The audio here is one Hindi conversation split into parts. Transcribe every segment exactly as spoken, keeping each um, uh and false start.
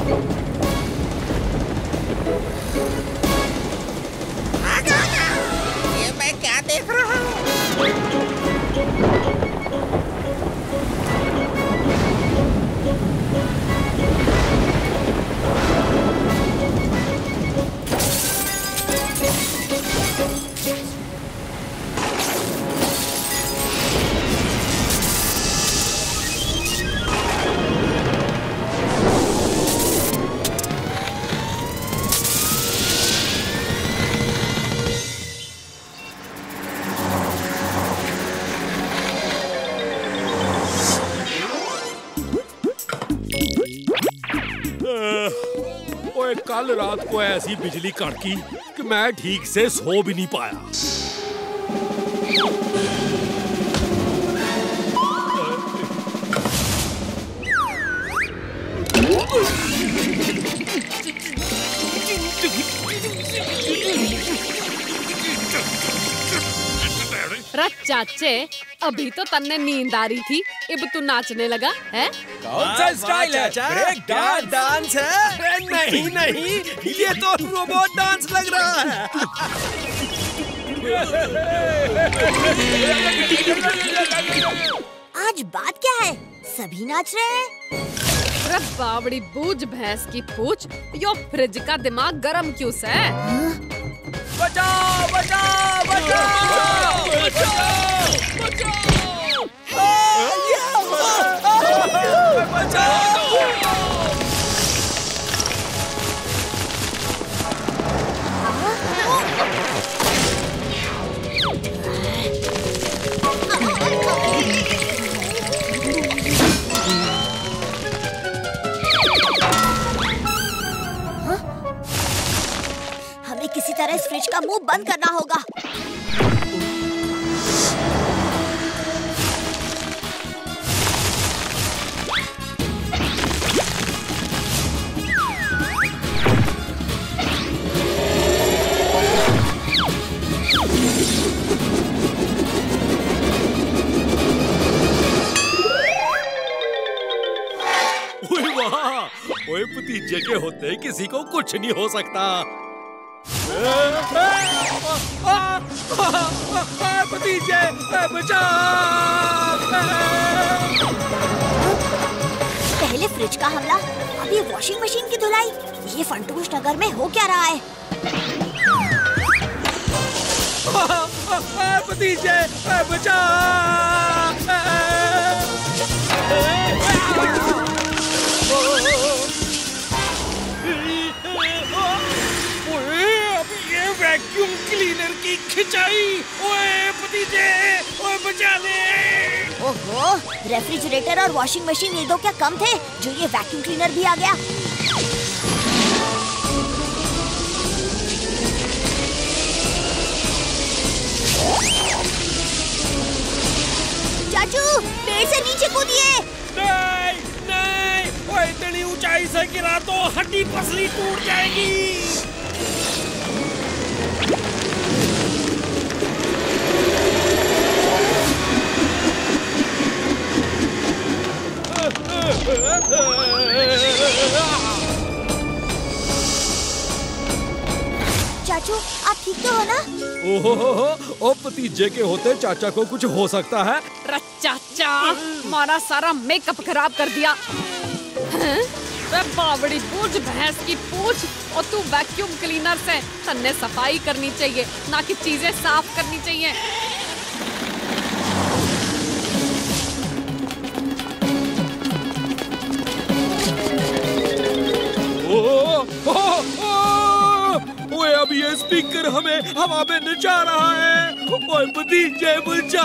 ये मैं क्या देख रहा हूँ? कल रात को ऐसी बिजली कड़की कि मैं ठीक से सो भी नहीं पाया। चाचे, अभी तो तन्ने नींद आ रही थी, अब तू नाचने लगा है? कौन सा स्टाइल है? ब्रेक डांस डांस है? नहीं नहीं, ये तो रोबोट डांस लग रहा है। आज बात क्या है? सभी नाच रहे हैं। अरे बावड़ी बूझ भैंस की पूछ, यो फ्रिज का दिमाग गरम क्यों से? बचाओ बचाओ बचाओ बचाओ बचाओ बचाओ। हमें किसी तरह इस फ्रिज का मुंह बंद करना होगा। ओए भतीजे के होते किसी को कुछ नहीं हो सकता। भतीजे बचाओ। पहले फ्रिज का हमला, अभी वॉशिंग मशीन की धुलाई। ये फंटूश नगर में हो क्या रहा है? भतीजे बचाओ। वैक्यूम क्लीनर की खिंचाई। ओए भतीजे, ओए बचा ले। ओहो, रेफ्रिजरेटर और वॉशिंग मशीन ये दो क्या कम थे जो ये वैक्यूम क्लीनर भी आ गया। चाचू, पेड़ से नीचे कूदिए। नहीं नहीं, ओए इतनी ऊंचाई से गिरा तो हड्डी पसली टूट जाएगी। चाचू, आप ठीक तो हो ना? ओहो, ओ भतीजे के होते चाचा को कुछ हो सकता है? चाचा, हमारा सारा मेकअप खराब कर दिया। बावड़ी बूझ भैंस की पूछ, और तू वैक्यूम क्लीनर से तन्ने सफाई करनी चाहिए, ना कि चीजें साफ करनी चाहिए। ओए अब ये स्पीकर हमें हवा में नचा रहा है। ओए भतीजे बचा।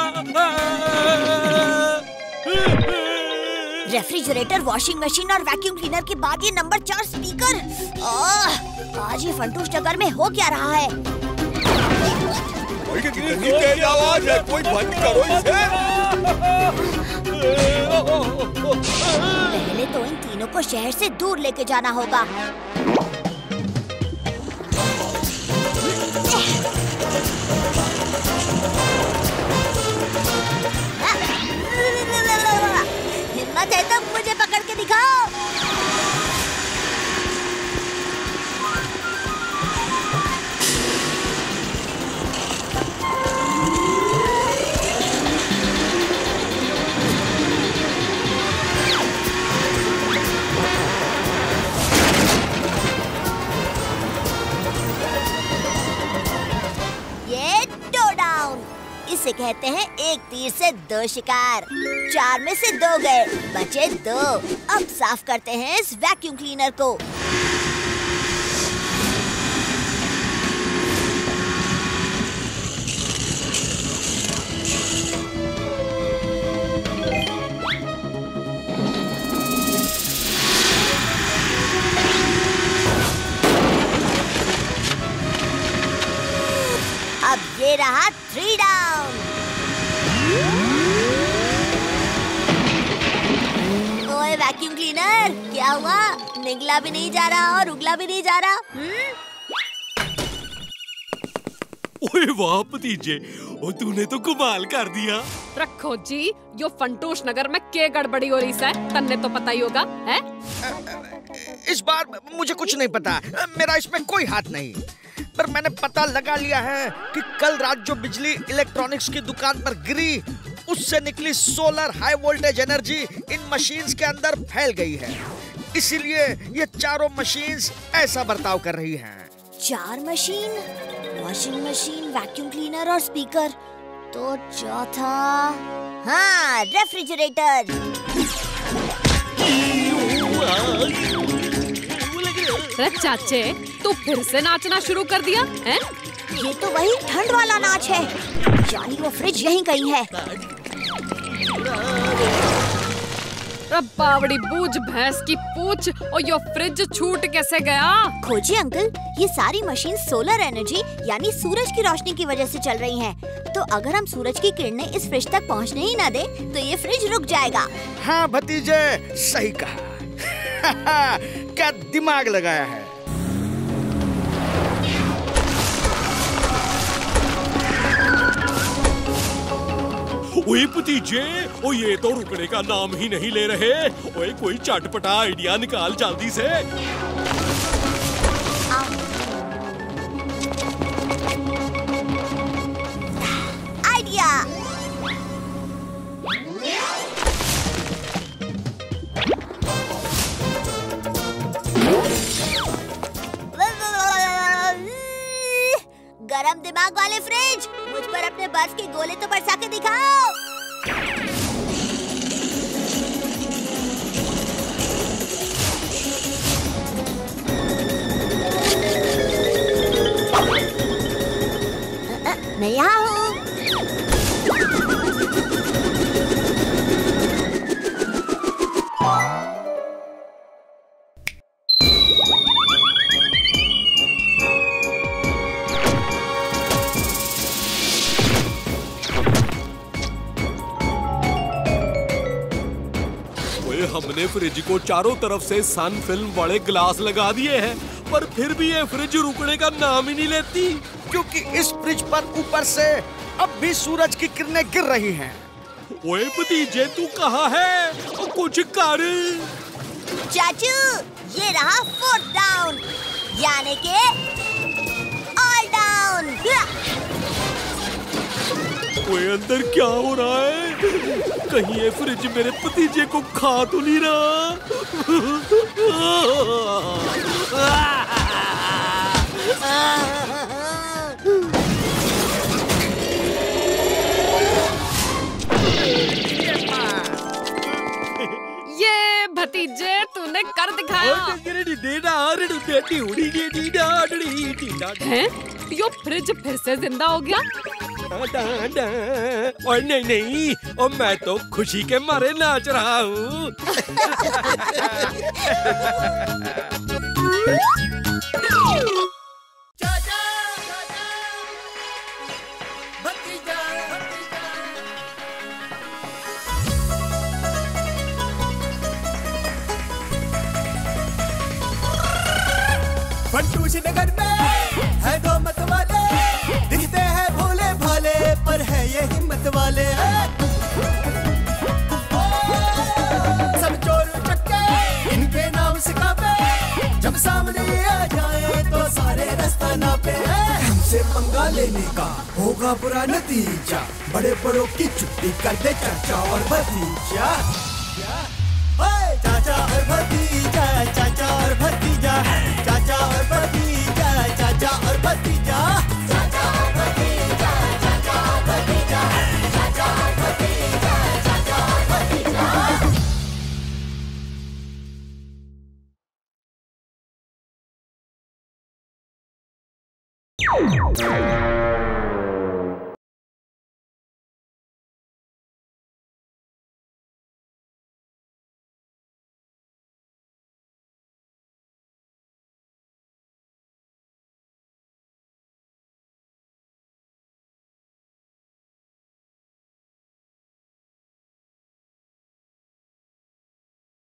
रेफ्रिजरेटर, वॉशिंग मशीन और वैक्यूम क्लीनर के बाद ये नंबर चार स्पीकर। आज ये फंटूश नगर में हो क्या रहा है? कितनी तेज आवाज है, कोई बंद करो इसे। पहले तो इन तीनों को शहर से दूर लेके जाना होगा। हिम्मत है तो मुझे पकड़ के दिखाओ। इसे कहते हैं एक तीर से दो शिकार। चार में से दो गए, बचे दो। अब साफ करते हैं इस वैक्यूम क्लीनर को। अब ये रहा थ्री डाउन। ओए वैक्यूम क्लीनर, क्या हुआ? निगला भी नहीं जा रहा और उगला भी नहीं जा रहा। हम्म? ओए वाह भतीजे, ओ तूने तो कमाल कर दिया। रखो जी, यो फंटूश नगर में के गड़बड़ी हो रही है, तन्ने तो पता ही होगा है? इस बार मुझे कुछ नहीं पता, मेरा इसमें कोई हाथ नहीं। पर मैंने पता लगा लिया है कि कल रात जो बिजली इलेक्ट्रॉनिक्स की दुकान पर गिरी, उससे निकली सोलर हाई वोल्टेज एनर्जी इन मशीन्स के अंदर फैल गई है। इसीलिए ये चारों मशीन्स ऐसा बर्ताव कर रही हैं। चार machine, washing machine, vacuum cleaner और स्पीकर। तो चौथा, हाँ, रेफ्रिजरेटर। अरे चाचे, तू फिर से नाचना शुरू कर दिया है? ये तो वही ठंड वाला नाच है। यानी वो फ्रिज यहीं कहीं है। बावड़ी बूझ भैंस की पूछ, और यो फ्रिज छूट कैसे गया? खोजिए अंकल, ये सारी मशीन सोलर एनर्जी यानी सूरज की रोशनी की वजह से चल रही हैं। तो अगर हम सूरज की किरणें इस फ्रिज तक पहुंचने ही ना दे, तो ये फ्रिज रुक जाएगा। हाँ भतीजे, सही कहा। क्या दिमाग लगाया है। ओए भतीजे, ओ ये तो रुकने का नाम ही नहीं ले रहे। ओए कोई चटपटा आइडिया निकाल जल्दी से। आइडिया। गरम दिमाग वाले फ्रिज, मुझ पर अपने बर्फ के गोले तो बरसा के दिखाओ। मैं यहाँ हूँ। हमने फ्रिज को चारों तरफ से सन फिल्म वाले ग्लास लगा दिए हैं, पर फिर भी ये फ्रिज रुकने का नाम ही नहीं लेती। क्योंकि इस फ्रिज पर ऊपर से अब भी सूरज की किरणें गिर रही हैं। ओए भतीजे, तू कहाँ है? कुछ कर। चाचू, ये रहा फोर्थ डाउन, यानी के ऑल डाउन। ओए अंदर क्या हो रहा है? कहीं ये फ्रिज मेरे भतीजे को खा तो नहीं रहा? ये भतीजे, तूने कर दिखाया। हैं? यो फ्रिज फिर से जिंदा हो गया? और नहीं नहीं, और मैं तो खुशी के मारे नाच रहा हूँ। फंटूश नगर में है दो मत वाले, दिखते हैं भोले भाले पर है ये हिम्मत वाले। सब चोर चक्के इनके नाम से कापे, जब सामने आ जाए तो सारे रास्ता नापे। हमसे पंगा लेने का होगा बुरा नतीजा, बड़े बड़ों की छुट्टी कर दे चाचा और भतीजा। चाचा और भतीजा, चाचा और भतीजा, चाचा और भतीजा, चाचा और भतीजा, चाचा और भतीजा, चाचा और भतीजा। है।